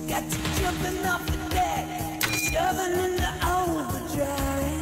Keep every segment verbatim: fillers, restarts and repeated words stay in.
got you jumping off the deck, shoving in the overdrive.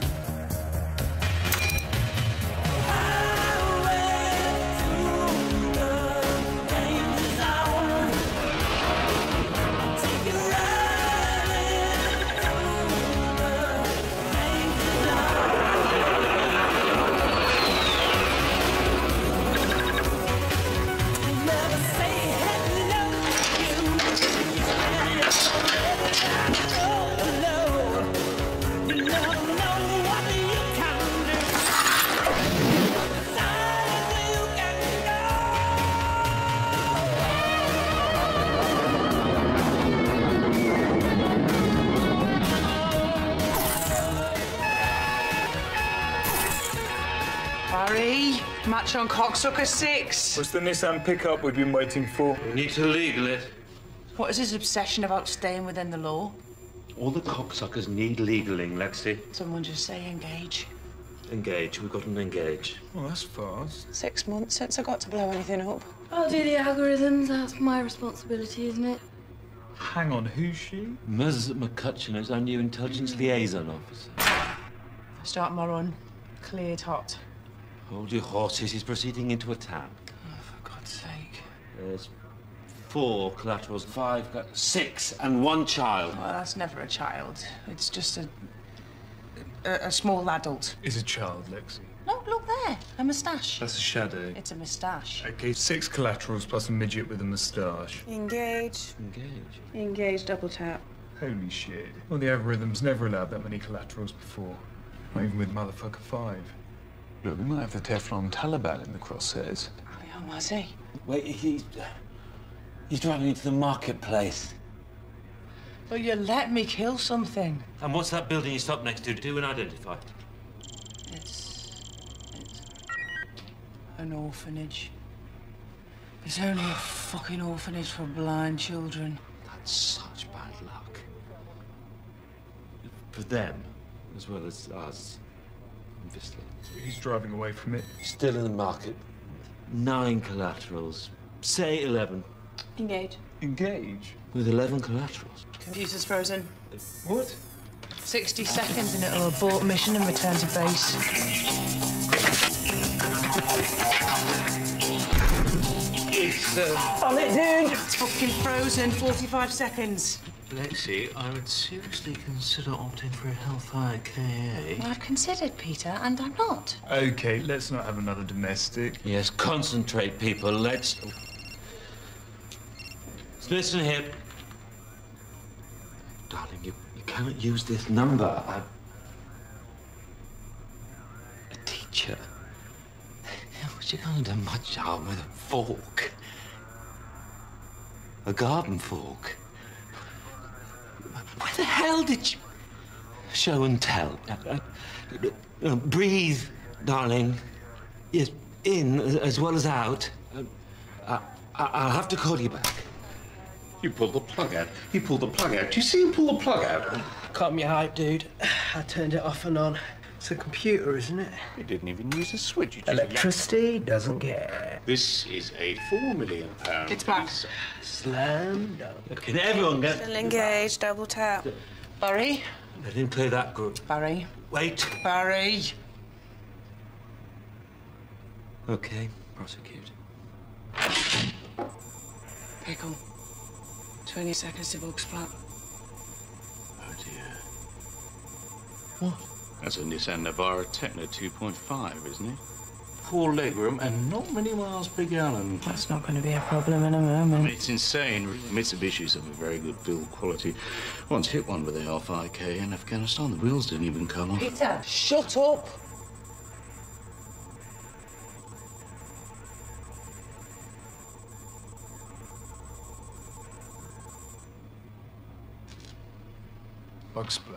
Barry, match on cocksucker six. What's the Nissan pickup we've been waiting for? We need to legal it. What is his obsession about staying within the law? All the cocksuckers need legaling, Lexi. Someone just say engage. Engage. We've got an engage. Well, that's fast. Six months since I got to blow anything up. I'll do the algorithms. That's my responsibility, isn't it? Hang on, who's she? Miz McCutcheon is our new intelligence liaison officer. Start my run. Cleared hot. Hold your horses. He's proceeding into a town. Oh, for God's sake. There's four collaterals, five, got six, and one child. Well, that's never a child. It's just a... a, a small adult. Is a child, Lexi. No, look there. A moustache. That's a shadow. It's a moustache. Okay, six collaterals plus a midget with a moustache. Engage. Engage. Engage, double tap. Holy shit. Well, the algorithm's never allowed that many collaterals before. Not even with motherfucker five. Look, we might have the Teflon Taliban in the crosshairs. How was he? Wait, he's... he's driving into the marketplace. Well, you let me kill something. And what's that building you stopped next to? Do and identify. It's... it's... an orphanage. It's only a fucking orphanage for blind children. That's such bad luck. For them, as well as us, obviously. He's driving away from it. Still in the market. Nine collaterals. Say eleven. Engage. Engage? With eleven collaterals. Computer's frozen. What? sixty seconds and it'll abort mission and return to base. It's, uh... On it, dude! It's fucking frozen. forty-five seconds. Lexi, I would seriously consider opting for a Hellfire K A. Well, I've considered, Peter, and I'm not. Okay, let's not have another domestic. Yes, concentrate, people. Let's... Listen here. Darling, you, you cannot use this number. I'm a teacher. What you gonna do much harm with a fork? A garden fork? Where the hell did you... Show and tell. Uh, uh, breathe, darling. Yes, in as well as out. Uh, I, I'll have to call you back. You pulled the plug out. You pulled the plug out. Do you see him pull the plug out? Cut me hype, dude. I turned it off and on. It's a computer, isn't it? He didn't even use a switch. He just Electricity doesn't care. This is a four million pound. It's back. piece. Slam dunk. Can everyone get... Still engage, double tap. Barry? Let him play that group. Barry? Wait. Barry? Okay, prosecute. Pickle. twenty seconds to Bugsplat. Oh, dear. What? That's a Nissan Navara Techno two point five, isn't it? Four legroom and not many miles per gallon. That's not going to be a problem in a I moment. mean, it's insane. Mitsubishi's have a very good build quality. Once hit one with the Hellfire K A in Afghanistan, the wheels didn't even come off. Peter, shut up! Bugsplat.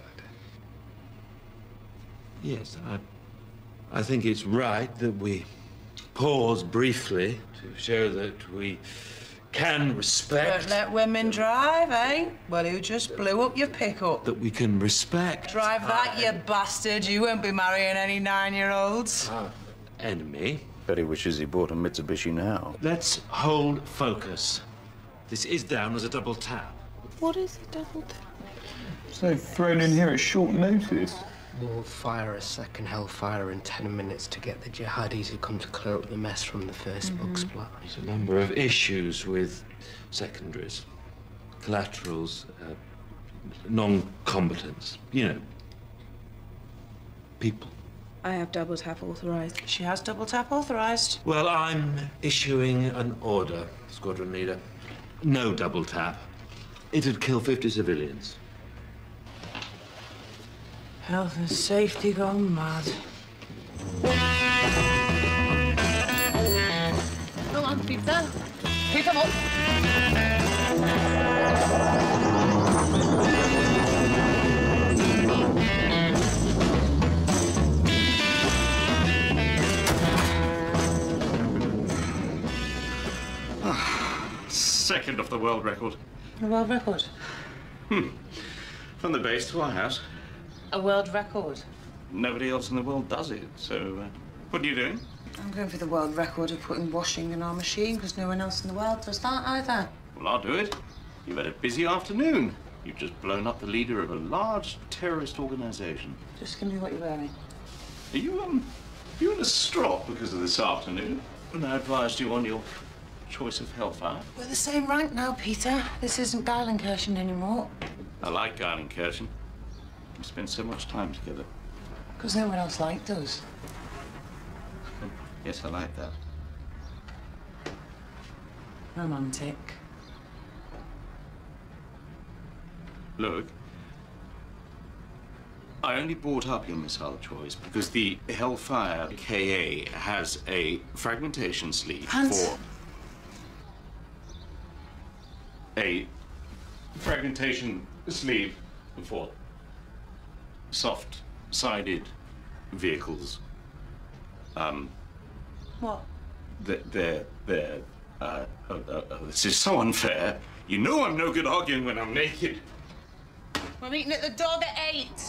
Yes, I... I think it's right that we pause briefly to show that we can respect... Don't let women drive, eh? Well, you just blew up your pickup. That we can respect... Drive that, you bastard. You won't be marrying any nine-year-olds. Our enemy. Bet he wishes he bought a Mitsubishi now. Let's hold focus. This is down as a double tap. What is a double tap? So thrown in here at short notice. We'll fire a second hellfire in ten minutes to get the jihadis who come to clear up the mess from the first Mm-hmm. Bugsplat. There's a number of issues with secondaries, collaterals, uh, non-combatants. You know, people. I have double tap authorized. She has double tap authorized. Well, I'm issuing an order, Squadron Leader. No double tap. It'd kill fifty civilians. Health and safety gone mad. Come on, pizza. Keep them up. Second off the world record. A world record. Hmm. From the base to our house. A world record. Nobody else in the world does it, so uh, what are you doing? I'm going for the world record of putting washing in our machine because no one else in the world does that either. Well, I'll do it. You've had a busy afternoon. You've just blown up the leader of a large terrorist organization. Just give me what you're wearing. Are you, um, you in a strop because of this afternoon? When I advised you on your choice of hellfire? We're the same rank now, Peter. This isn't Geilenkirchen anymore. I like Geilenkirchen. We spent so much time together. Because no one else liked us. Yes, I like that. Romantic. Look, I only brought up your missile choice because the Hellfire K A has a fragmentation sleeve Hans. for... A fragmentation sleeve for soft-sided vehicles. Um, What? they're, they're, they're uh, uh, uh, uh, this is so unfair. You know I'm no good arguing when I'm naked. We're meeting at the dog at eight.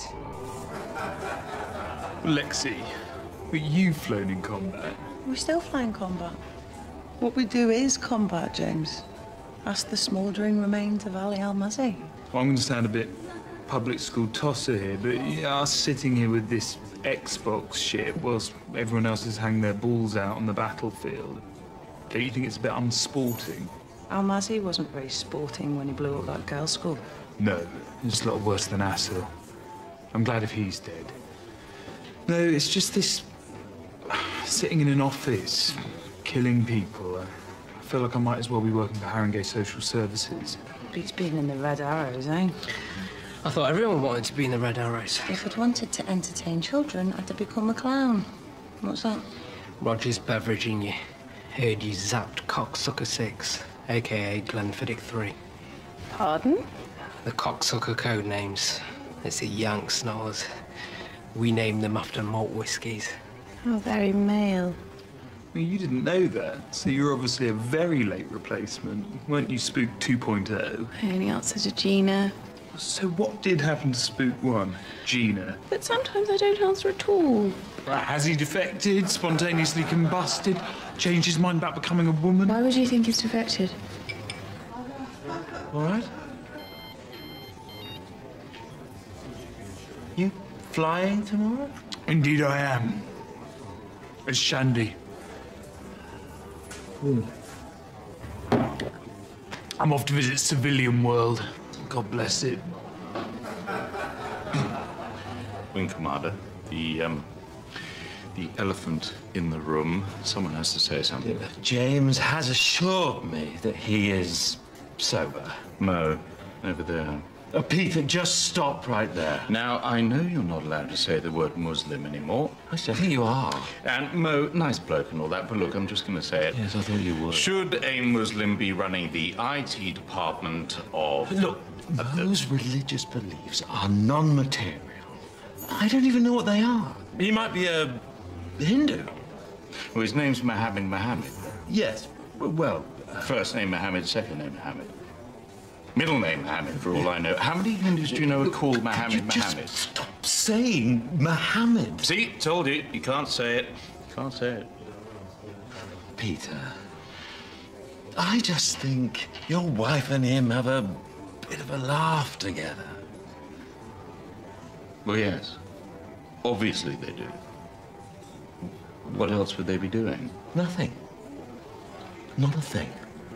Lexi, but you've flown in combat. We still fly in combat. What we do is combat, James. Ask the smouldering remains of Ali Al-Mazi. Well, I'm going to sound a bit public school tosser here, but yeah, us sitting here with this Xbox shit whilst everyone else is hanging their balls out on the battlefield. Don't you think it's a bit unsporting? Al-Mazi wasn't very sporting when he blew up that girls' school. No, it's a lot worse than Asil. I'm glad if he's dead. No, it's just this sitting in an office, killing people. I feel like I might as well be working for Haringey Social Services. Beats being in the Red Arrows, eh? I thought everyone wanted to be in the Red Arrows. If I'd wanted to entertain children, I'd have become a clown. What's that? Roger's beveraging you. Heard you zapped Cocksucker six, a k a Glenfiddich three. Pardon? The cocksucker code names. It's a Yank snores. We named them after malt whiskies. How very male. Well, you didn't know that, so you're obviously a very late replacement. Weren't you Spook two point oh? I only answer to Gina. So what did happen to Spook one? Gina? But sometimes I don't answer at all. Has he defected, spontaneously combusted, changed his mind about becoming a woman? Why would you think he's defected? All right. You flying tomorrow? Indeed I am. It's Shandy. I'm off to visit civilian world. God bless it. Wing Commander, the, um, the elephant in the room. Someone has to say something. James has assured me that he is sober. Mo, over there. Uh, Peter, just stop right there. Now, I know you're not allowed to say the word Muslim anymore. I think you are. And Mo, nice bloke and all that, but look, I'm just going to say it. Yes, I thought you would. Should a Muslim be running the I T department of... Look, those religious beliefs are non-material. I don't even know what they are. He might be a Hindu. Well, his name's Mohammed Mohammed. Yes, well... Uh, First name Mohammed, second name Mohammed. Middle name Mohammed, for all I know. How many Hindus do you know are called Mohammed Mohammed? Stop saying Mohammed. See, told you. You can't say it. Can't say it. Peter, I just think your wife and him have a bit of a laugh together. Well, yes. Obviously they do. What else would they be doing? Nothing. Not a thing.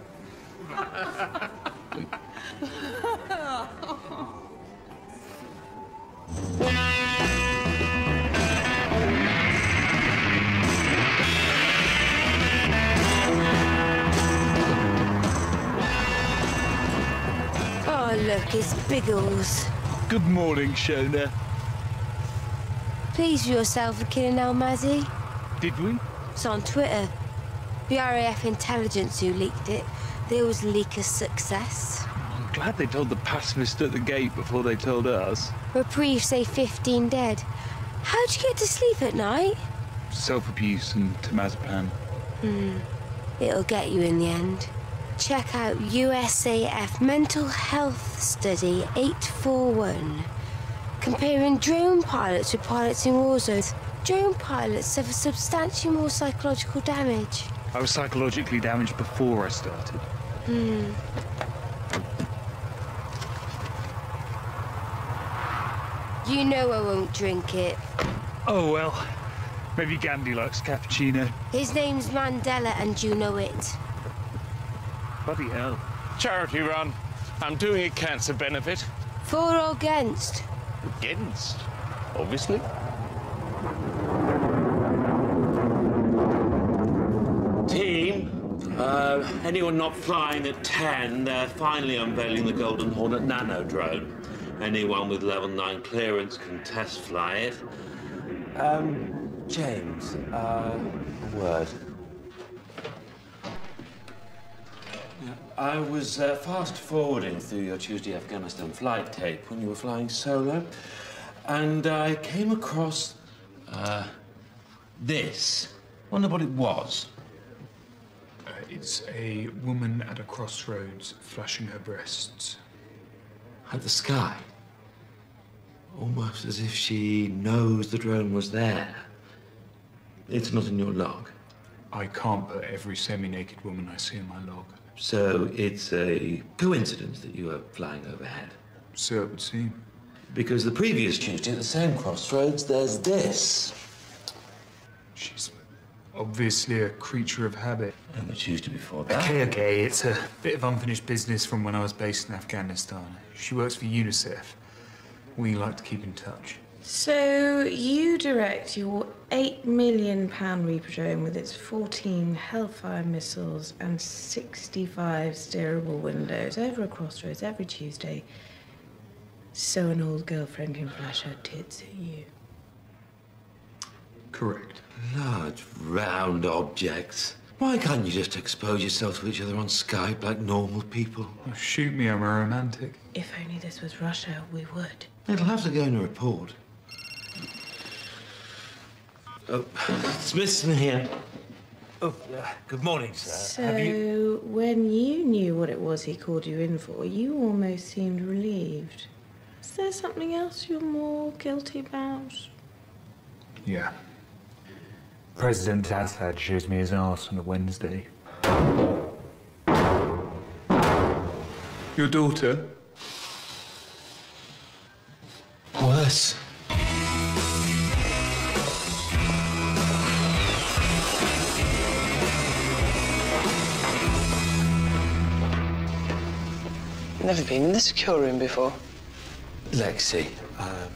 Oh, look, it's Biggles. Good morning, Shona. Pleased with yourself for killing Al Mazzi? Did we? It's on Twitter. The R A F intelligence who leaked it. They always leak a success. I'm glad they told the pacifist at the gate before they told us. Reprieve say fifteen dead. How'd you get to sleep at night? Self-abuse and temazepam. Hmm. It'll get you in the end. Check out U S A F Mental Health Study eight forty-one. Comparing drone pilots with pilots in war zones. Drone pilots suffer substantially more psychological damage. I was psychologically damaged before I started. Hmm. You know I won't drink it. Oh, well. Maybe Gandhi likes cappuccino. His name's Mandela and you know it. Bloody hell. Charity run. I'm doing a cancer benefit. For or against? Against, obviously. Team, uh, anyone not flying at ten, they're finally unveiling the Golden Hornet nano drone. Anyone with level nine clearance can test fly it. Um, James, uh, a word. I was uh, fast forwarding through your Tuesday Afghanistan flight tape when you were flying solo, and I came across uh, this. Wonder what it was. Uh, it's a woman at a crossroads flashing her breasts. At the sky. Almost as if she knows the drone was there. It's not in your log. I can't put every semi-naked woman I see in my log. So it's a coincidence that you are flying overhead. So it would seem. Because the previous Tuesday at the same crossroads, there's this. She's obviously a creature of habit. And the Tuesday before that. Okay, okay, it's a bit of unfinished business from when I was based in Afghanistan. She works for UNICEF. We like to keep in touch. So you direct your eight million pound Reaper drone with its fourteen Hellfire missiles and sixty-five steerable windows over a crossroads every Tuesday, so an old girlfriend can flash her tits at you. Correct. Large, round objects. Why can't you just expose yourself to each other on Skype like normal people? Oh, shoot me, I'm a romantic. If only this was Russia, we would. It'll have to go in a report. Oh, Smithson here. Oh, uh, good morning, sir. So, Have you... when you knew what it was he called you in for, you almost seemed relieved. Is there something else you're more guilty about? Yeah. President Assad shows me his arse on a Wednesday. Your daughter? Worse. Never been in the secure room before. Lexi, um,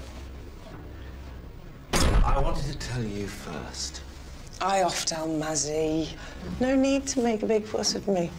I wanted to tell you first. I offed Al Mazzi. No need to make a big fuss of me.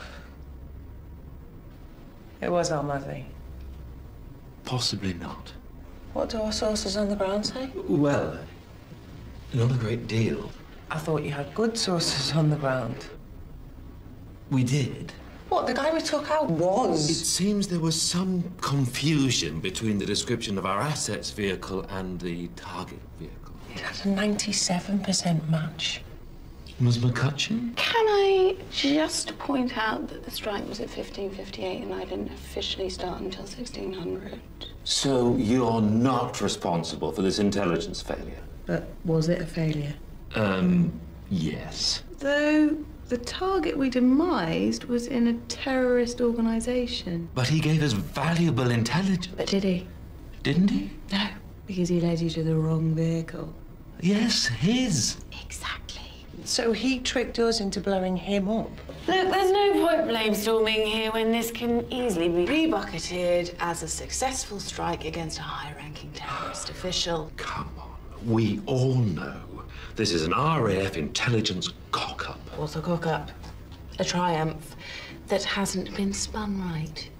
It was Al Mazzi. Possibly not. What do our sources on the ground say? Well, not a great deal. I thought you had good sources on the ground. We did. What, the guy we took out was? It seems there was some confusion between the description of our assets vehicle and the target vehicle. It had a ninety-seven percent match. Miz McCutcheon? Can I just point out that the strike was at fifteen fifty-eight and I didn't officially start until sixteen hundred? So you're not responsible for this intelligence failure? But was it a failure? Um, yes. Though The target we demised was in a terrorist organisation. But he gave us valuable intelligence. But did he? Didn't he? No, because he led you to the wrong vehicle. Yes, his. Exactly. So he tricked us into blowing him up? Look, there's no point blamestorming here when this can easily be rebucketed as a successful strike against a high-ranking terrorist official. Come on, we all know this is an R A F intelligence cock-up. What's a cock-up? A triumph that hasn't been spun right.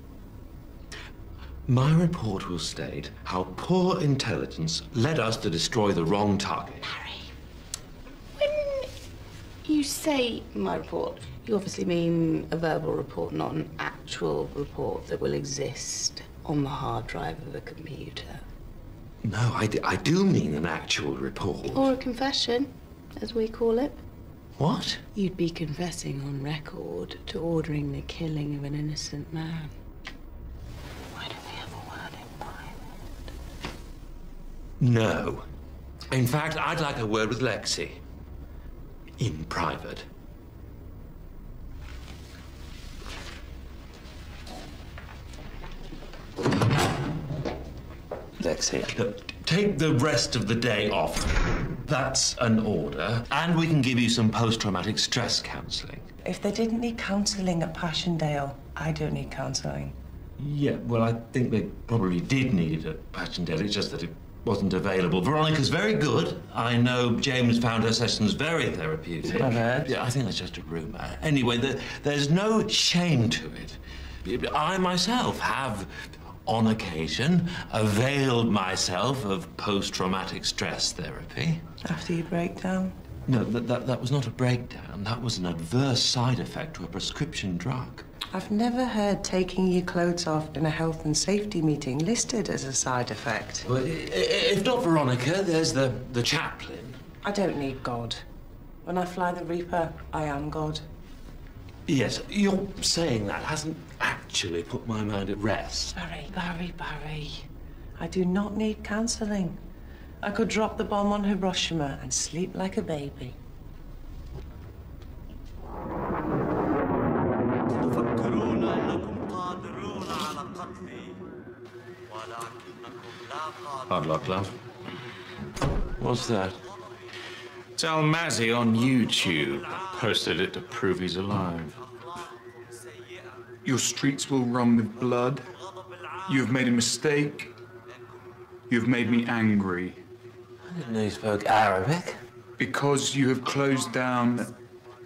My report will state how poor intelligence led us to destroy the wrong target. Harry, when you say my report, you obviously mean a verbal report, not an actual report that will exist on the hard drive of a computer. No, I, d I do mean an actual report. Or a confession, as we call it. What? You'd be confessing on record to ordering the killing of an innocent man. Why don't we have a word in private? No. In fact, I'd like a word with Lexi. In private. Lexi, look, take the rest of the day off. That's an order. And we can give you some post-traumatic stress counselling. If they didn't need counselling at Passchendaele, I don't need counselling. Yeah, well, I think they probably did need it at Passchendaele. It's just that it wasn't available. Veronica's very good. I know James found her sessions very therapeutic. I've heard. Yeah, I think that's just a rumour. Anyway, there, there's no shame to it. I myself have, on occasion, availed myself of post-traumatic stress therapy. After your breakdown? No, that, that, that was not a breakdown. That was an adverse side effect to a prescription drug. I've never heard taking your clothes off in a health and safety meeting listed as a side effect. Well, if not Veronica, there's the, the chaplain. I don't need God. When I fly the Reaper, I am God. Yes, your saying that hasn't actually put my mind at rest. Barry, Barry, Barry. I do not need counselling. I could drop the bomb on Hiroshima and sleep like a baby. Hard luck, love. What's that? It's Al-Mazi on YouTube. Posted it to prove he's alive. Your streets will run with blood. You have made a mistake. You have made me angry. I didn't know you spoke Arabic. Because you have closed down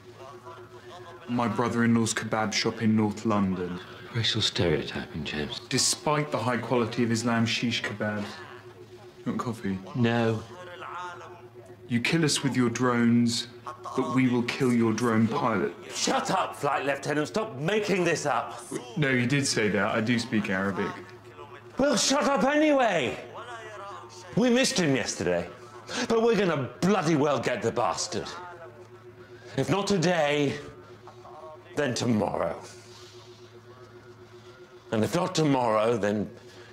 my brother-in-law's kebab shop in North London. Racial stereotyping, James. Despite the high quality of Islam shish kebabs. You want coffee? No. You kill us with your drones, but we will kill your drone pilot. Shut up, Flight Lieutenant. Stop making this up. No, you did say that. I do speak Arabic. Well, shut up anyway. We missed him yesterday, but we're gonna bloody well get the bastard. If not today, then tomorrow. And if not tomorrow, then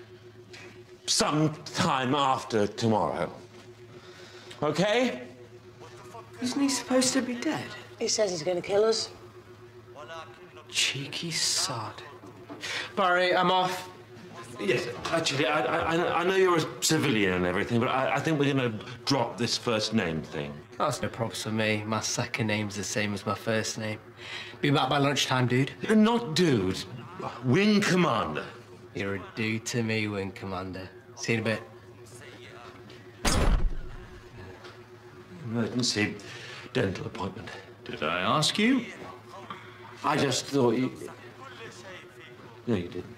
sometime after tomorrow. Okay? Isn't he supposed to be dead? He says he's going to kill us. Cheeky sod. Barry, I'm off. Yes, actually, I, I, I know you're a civilian and everything, but I, I think we're going to drop this first name thing. That's no props for me. My second name's the same as my first name. Be back by lunchtime, dude. Not dude. Wing Commander. You're a dude to me, Wing Commander. See you in a bit. Emergency dental appointment. Did I ask you? I just thought you... No, you didn't.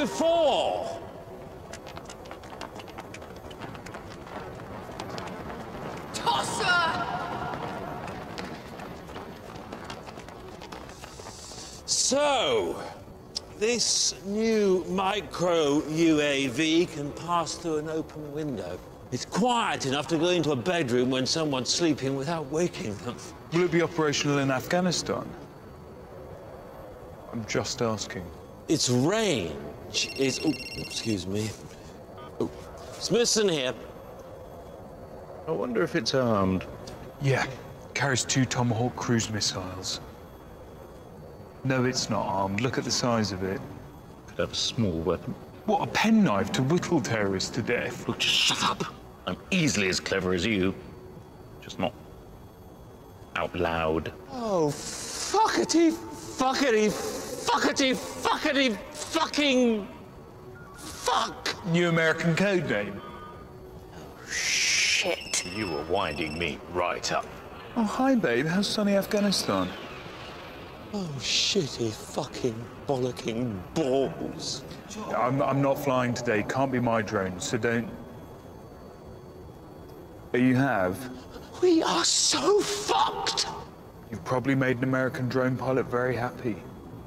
before. Tosser! So, this new micro U A V can pass through an open window. It's quiet enough to go into a bedroom when someone's sleeping without waking them. Will it be operational in Afghanistan? I'm just asking. Its range is... Oh, excuse me. Oh, Smithson here. I wonder if it's armed. Yeah, carries two Tomahawk cruise missiles. No, it's not armed. Look at the size of it. Could have a small weapon. What, a penknife to whittle terrorists to death? Look, just shut up. I'm easily as clever as you. Just not out loud. Oh, fuckety, fuckety, fuckety, fuckety, fucking... fuck! New American code name. Shit. You were winding me right up. Oh, hi, babe. How's sunny Afghanistan? Oh, shitty fucking bollocking balls. I'm, I'm not flying today. Can't be my drone, so don't... But you have? We are so fucked! You've probably made an American drone pilot very happy.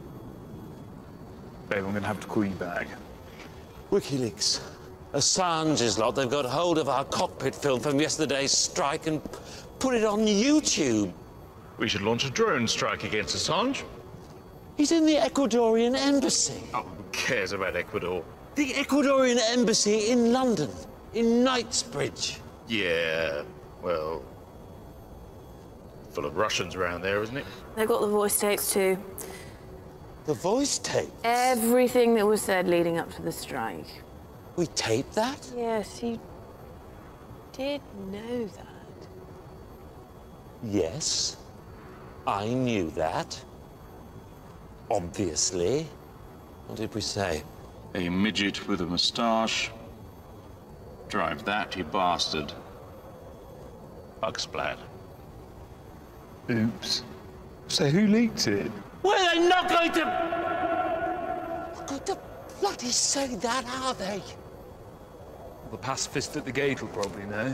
Babe, I'm gonna have to call you back. WikiLeaks. Assange's lot, they've got hold of our cockpit film from yesterday's strike and put it on YouTube. We should launch a drone strike against Assange. He's in the Ecuadorian embassy. Oh, who cares about Ecuador? The Ecuadorian embassy in London, in Knightsbridge. Yeah, well... full of Russians around there, isn't it? They got the voice tapes too. The voice tape? Everything that was said leading up to the strike. We taped that? Yes, you did know that. Yes, I knew that. Obviously. What did we say? A midget with a moustache. Drive that, you bastard. Bugsplat. Oops. So who leaked it? Well, they're not going to... Not going to bloody say that, are they? The pacifist at the gate will probably know.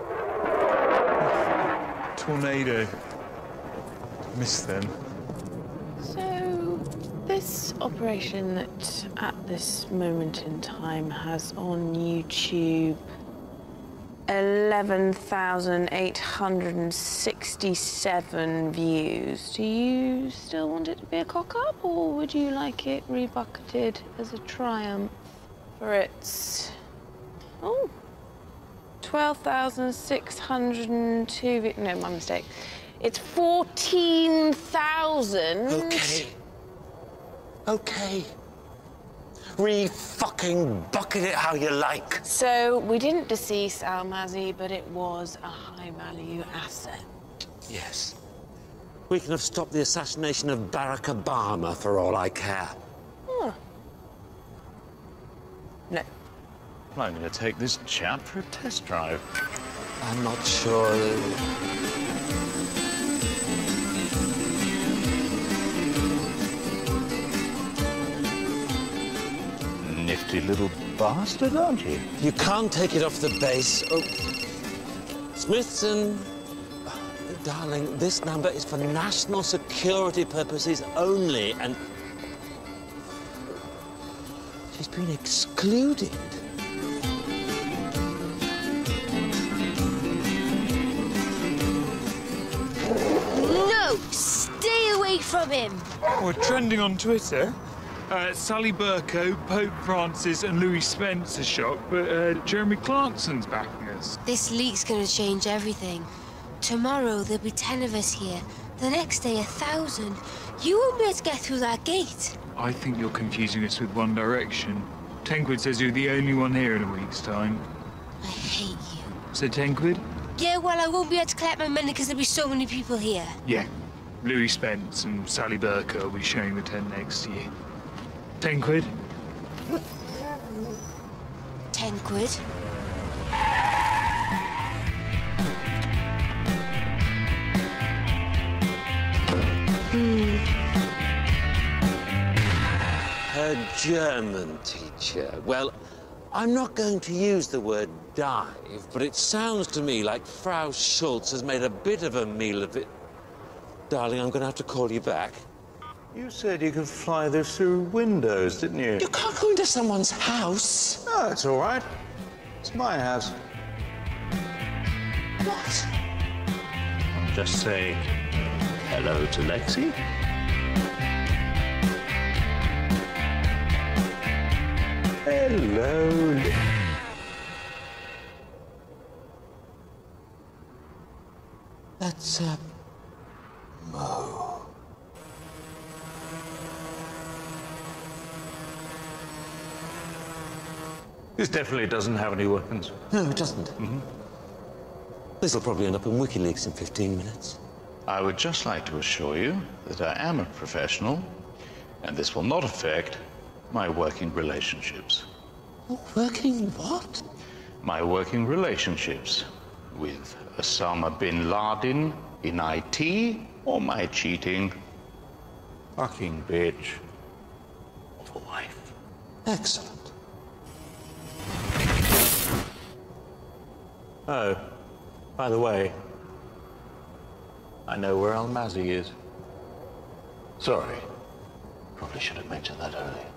Tornado. Missed them. So, this operation that at this moment in time has on YouTube eleven thousand eight hundred sixty-seven views. Do you still want it to be a cock-up, or would you like it rebucketed as a triumph for its... Oh, twelve thousand six hundred two... No, my mistake. It's fourteen thousand... Okay. Okay. Re-fucking bucket it how you like. So, we didn't decease Almazy, but it was a high-value asset. Yes. We can have stopped the assassination of Barack Obama for all I care. Hmm. No. I'm going to take this chap for a test drive. I'm not sure... Nifty little bastard, aren't you? You can't take it off the base. Oh. Smithson. Darling, this number is for national security purposes only, and... she's been excluded. No! Stay away from him! We're trending on Twitter. Uh, Sally Burko, Pope Francis and Louis Spence are shocked, but uh, Jeremy Clarkson's backing us. This leak's gonna change everything. Tomorrow there'll be ten of us here. The next day, a thousand. You won't be able to get through that gate. I think you're confusing us with One Direction. Tenquid says you're the only one here in a week's time. I hate you. So Tenquid? Yeah, well, I won't be able to collect my money because there'll be so many people here. Yeah. Louis Spence and Sally Burko will be sharing the tent next to you. Ten quid? Ten quid? Hey, A German teacher. Well, I'm not going to use the word dive, but it sounds to me like Frau Schultz has made a bit of a meal of it. Darling, I'm going to have to call you back. You said you could fly this through windows, didn't you? You can't go into someone's house. No, it's all right. It's my house. What? I'll just say hello to Lexi. Hello. That's, uh, Mo. This definitely doesn't have any weapons. No, it doesn't. Mm-hmm. This'll probably end up in WikiLeaks in fifteen minutes. I would just like to assure you that I am a professional, and this will not affect my working relationships. Working what? My working relationships with Osama bin Laden in I T, or my cheating fucking bitch of a wife. Excellent. Oh, by the way, I know where Almazy is. Sorry, probably should have mentioned that earlier.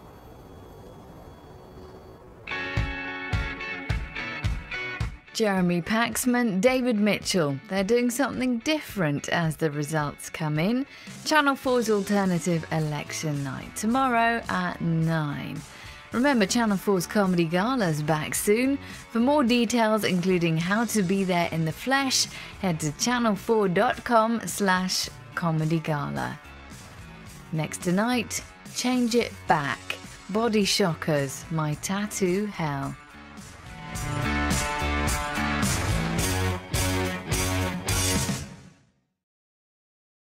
Jeremy Paxman, David Mitchell. They're doing something different as the results come in. Channel four's alternative election night, tomorrow at nine. Remember, Channel four's Comedy Gala's back soon. For more details, including how to be there in the flesh, head to channel four dot com slash comedy gala. Next tonight, Change It Back. Body Shockers, My Tattoo Hell.